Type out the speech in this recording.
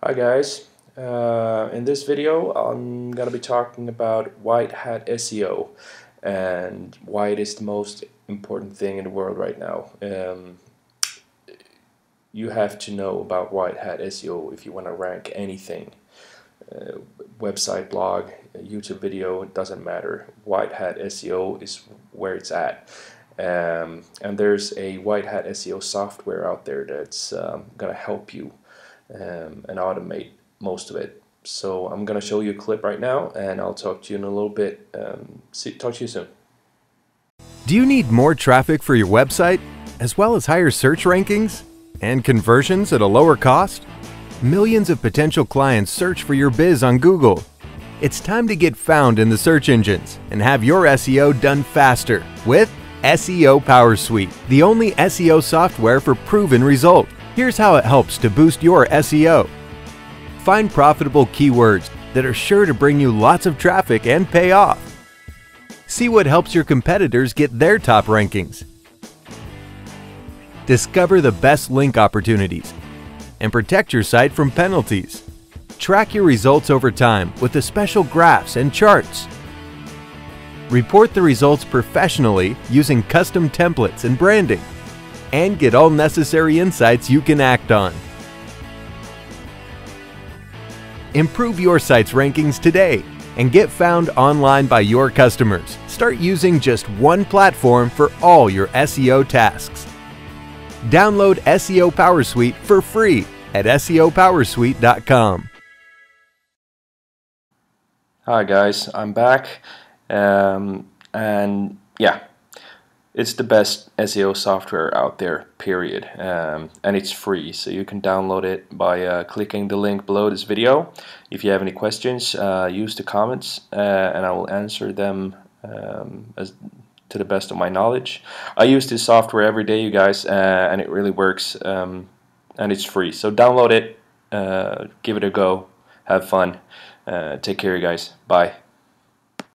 Hi guys, in this video I'm gonna be talking about white hat SEO and why it is the most important thing in the world right now. You have to know about white hat SEO if you want to rank anything. Website, blog, YouTube video, it doesn't matter. White hat SEO is where it's at. And there's a white hat SEO software out there that's gonna help you and automate most of it. So I'm gonna show you a clip right now, and I'll talk to you in a little bit. Talk to you soon. Do you need more traffic for your website, as well as higher search rankings and conversions at a lower cost? Millions of potential clients search for your biz on Google. It's time to get found in the search engines and have your SEO done faster with SEO Power Suite, the only SEO software for proven results. Here's how it helps to boost your SEO. Find profitable keywords that are sure to bring you lots of traffic and pay off. See what helps your competitors get their top rankings. Discover the best link opportunities and protect your site from penalties. Track your results over time with the special graphs and charts. Report the results professionally using custom templates and branding, and get all necessary insights you can act on. Improve your site's rankings today and get found online by your customers. Start using just one platform for all your SEO tasks. Download SEO Power Suite for free at seopowersuite.com. Hi guys, I'm back, and yeah, it's the best SEO software out there, period, and it's free, so you can download it by clicking the link below this video. If you have any questions, use the comments and I will answer them to the best of my knowledge. I use this software every day, you guys, and it really works, and it's free, so download it, give it a go, have fun, take care, you guys, bye.